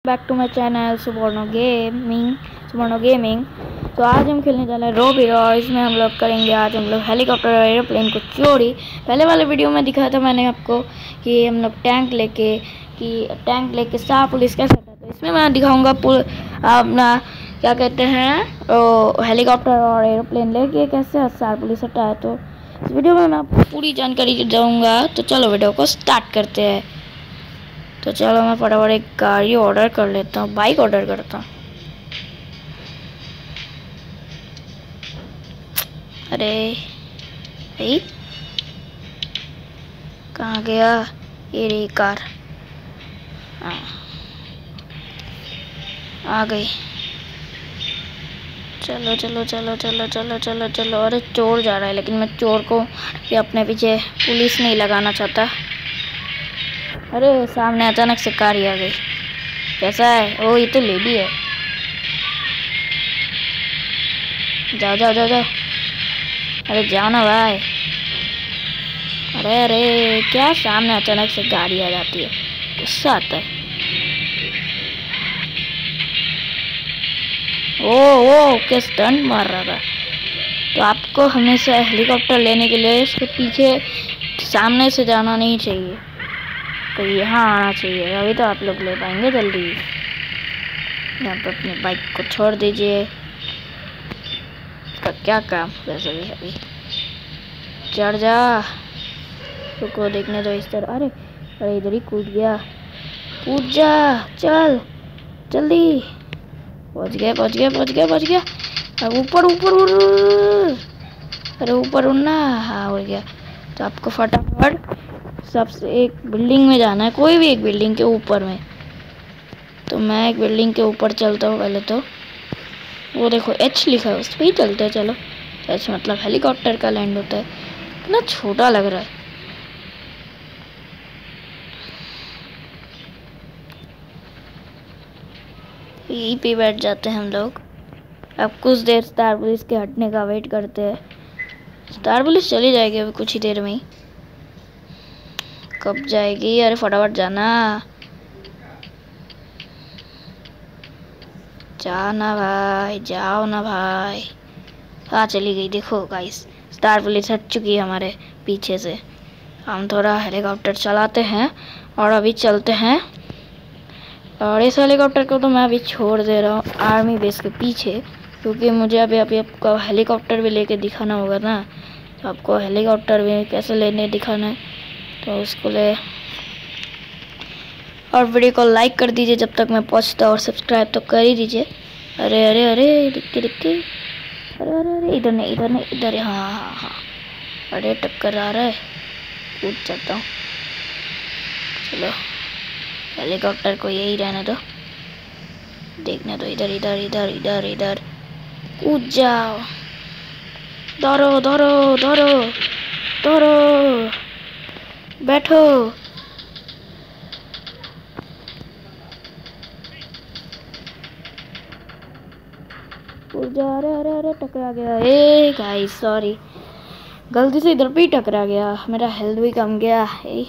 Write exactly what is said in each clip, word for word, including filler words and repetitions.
Back to my channel Subarno gaming Subarno gaming. तो आज हम खेलने जा रहे हैं रोबी और इसमें हम लोग करेंगे आज हम लोग हेलीकॉप्टर और एरोप्लेन को चोरी। पहले वाले वीडियो में दिखाया था मैंने आपको कि हम लोग टैंक लेके कि टैंक लेके स्टार पुलिस कैसे आता है। तो इसमें मैं दिखाऊंगा अपना क्या कहते हैं हेलीकॉप्टर और एरोप्लेन लेके कैसे स्टार पुलिस हटा है। तो इस वीडियो में मैं आपको पूरी जानकारी दूंगा। तो चलो वीडियो को स्टार्ट करते हैं। तो चलो मैं फटाफट एक गाड़ी ऑर्डर कर लेता हूँ, बाइक ऑर्डर करता हूँ। अरे भाई कहाँ गया ये रही कार। आ, आ गई। चलो चलो चलो चलो चलो चलो चलो। अरे चोर जा रहा है लेकिन मैं चोर को भी अपने पीछे पुलिस नहीं लगाना चाहता। अरे सामने अचानक से कार ही आ गई। कैसा है? ओ ये तो लेडी है। जाओ जाओ जाओ जाओ। अरे जाओ ना भाई। अरे अरे क्या सामने अचानक से गाड़ी आ जाती है, गुस्सा आता है। ओ ओ क्या स्टंट मार रहा था। तो आपको हमेशा हेलीकॉप्टर लेने के लिए इसके पीछे सामने से जाना नहीं चाहिए, तो यहाँ आना चाहिए। अभी तो आप लोग ले पाएंगे जल्दी। यहाँ पर अपनी बाइक को छोड़ दीजिए। इसका क्या काम वैसे भी अभी। चढ़ जा। रुको देखने दो इस तरह। अरे अरे इधर ही कूद गया। कूद जा, चल जल्दी। पहुँच गया पहुँच गया पहुँच गया पहुँच गया। अब ऊपर ऊपर उड़। अरे ऊपर उड़ना। हाँ हो गया। तो आपको फटाफट सबसे एक बिल्डिंग में जाना है, कोई भी एक बिल्डिंग के ऊपर में। तो मैं एक बिल्डिंग के ऊपर चलता हूँ पहले। तो वो देखो एच लिखा है, उस पर ही चलते हैं। चलो एच मतलब हेलीकॉप्टर का लैंड होता है। कितना छोटा लग रहा है। यहीं पे बैठ जाते हैं हम लोग। अब कुछ देर स्टार पुलिस के हटने का वेट करते हैं। स्टार पुलिस चली जाएगी अभी कुछ ही देर में ही। कब जाएगी? अरे फटाफट जाना। जाना भाई, जाओ ना भाई। हाँ चली गई। देखो गाइस स्टार पुलिस हट चुकी है हमारे पीछे से। हम थोड़ा हेलीकॉप्टर चलाते हैं और अभी चलते हैं। और इस हेलीकॉप्टर को तो मैं अभी छोड़ दे रहा हूँ आर्मी बेस के पीछे, क्योंकि मुझे अभी अभी आपको हेलीकॉप्टर भी लेके दिखाना होगा ना। तो आपको हेलीकॉप्टर भी कैसे लेने दिखाना है तो उसको ले। और वीडियो को लाइक कर दीजिए जब तक मैं पहुंचता, और सब्सक्राइब तो कर ही दीजिए। अरे अरे अरे दिक्के दिक्के। अरे अरे अरे इधर नहीं इधर नहीं इधर। हाँ हाँ हाँ। अरे टक्कर आ रहा है, कूद जाता हूँ। चलो हेलीकॉप्टर को यही रहने दो, देखने दो। इधर इधर इधर इधर इधर कूद जाओ। दौड़ो दौड़ो दौड़ो दौड़ो। बैठो। कूद जा। अरे अरे अरे टकरा गया। ए गाइस सॉरी, गलती से इधर पे ही टकरा गया। मेरा हेल्थ भी कम गया। ए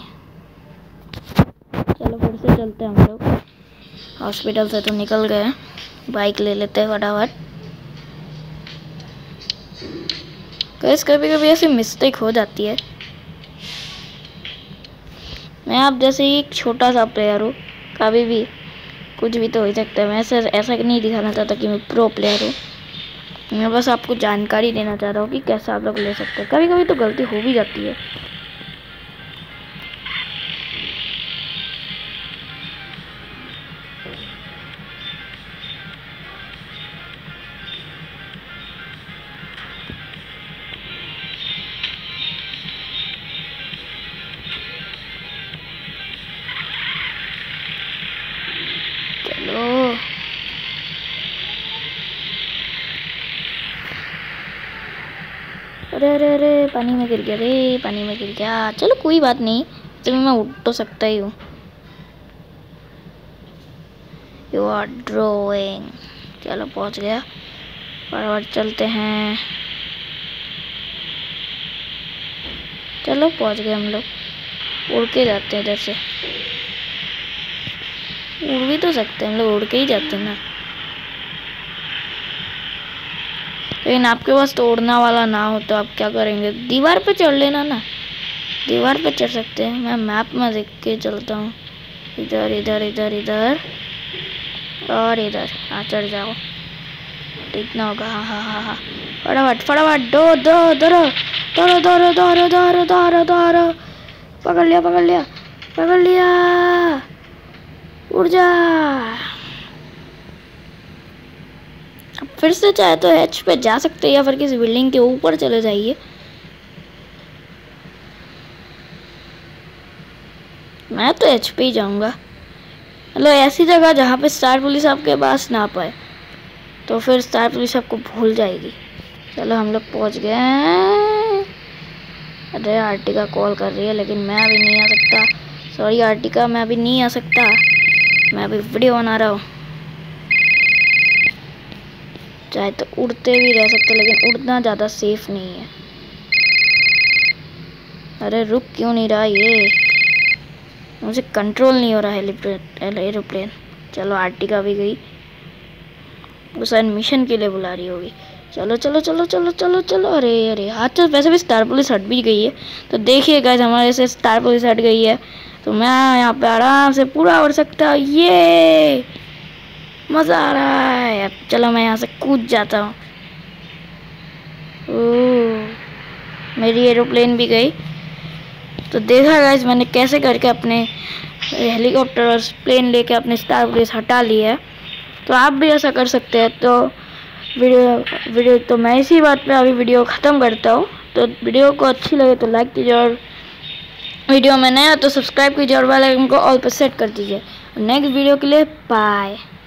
चलो फिर से चलते हैं हम लोग। हॉस्पिटल से तो निकल गए, बाइक ले लेते हैं फटाफट। गाइस कभी कभी ऐसी मिस्टेक हो जाती है। मैं आप जैसे ही एक छोटा सा प्लेयर हूँ, कभी भी कुछ भी तो हो सकता है। मैं ऐसा ऐसा नहीं दिखाना चाहता कि मैं प्रो प्लेयर हूँ। मैं बस आपको जानकारी देना चाह रहा हूँ कि कैसे आप लोग ले सकते हैं। कभी कभी तो गलती हो भी जाती है। चलो अरे अरे अरे पानी में गिर गया रे, पानी में गिर गया। चलो कोई बात नहीं, तो मैं उठ तो सकता ही हूँ। You are drawing. चलो पहुँच गया। और चलते हैं। चलो पहुँच गए हम लोग। उड़ के जाते हैं इधर से। उड़ भी तो सकते हैं, हम लोग उड़ के ही जाते हैं ना। लेकिन आपके पास तो उड़ना वाला ना हो तो आप क्या करेंगे? दीवार पे चढ़ लेना ना, दीवार पे चढ़ सकते हैं। मैं मैप में देख के चलता हूँ। इधर इधर इधर इधर और इधर। हाँ चढ़ जाओ, देखना होगा। हाँ हाँ हाँ हाँ फटाफट फटाफट दो दो दौड़ो दौड़ो दौड़ो दौड़ो दौड़ो दौड़ो दौड़ो। पकड़ लिया पकड़ लिया पकड़ लिया। उड़ जा। अब फिर से चाहे तो एच पे जा सकते हैं या फिर किसी बिल्डिंग के ऊपर चले जाइए। मैं तो एच पे ही जाऊंगा, मतलब ऐसी जगह जहाँ पे स्टार पुलिस आपके पास ना पाए, तो फिर स्टार पुलिस आपको भूल जाएगी। चलो हम लोग पहुँच गए हैं। अरे आर्टिका कॉल कर रही है लेकिन मैं अभी नहीं आ सकता। सॉरी आर्टिका, मैं अभी नहीं आ सकता, मैं अभी वीडियो बना रहा हूँ। चाहे तो उड़ते भी रह सकते लेकिन उड़ना ज़्यादा सेफ नहीं है। अरे रुक क्यों नहीं रहा ये? मुझे कंट्रोल नहीं हो रहा है एरोप्लेन। चलो आर्टिका भी गई, वो शायद मिशन के लिए बुला रही होगी। चलो चलो चलो चलो चलो चलो। अरे अरे हाँ चल, वैसे भी स्टार पुलिस हट भी गई है। तो देखिए गाइस, हमारे से स्टार पुलिस हट गई है तो मैं यहाँ पे आराम से पूरा उड़ सकता हूँ। ये मज़ा आ रहा है। अब चलो मैं यहाँ से कूद जाता हूँ। ओह मेरी एरोप्लेन भी गई। तो देखा गाइस मैंने कैसे करके अपने हेलीकॉप्टर और प्लेन लेके अपने स्टार पुलिस हटा ली है। तो आप भी ऐसा कर सकते हैं। तो वीडियो वीडियो तो मैं इसी बात पे अभी वीडियो ख़त्म करता हूँ। तो वीडियो को अच्छी लगे तो लाइक कीजिए, और वीडियो में नया तो सब्सक्राइब कीजिए और बेल आइकन को ऑल पर सेट कर दीजिए। नेक्स्ट वीडियो के लिए बाय।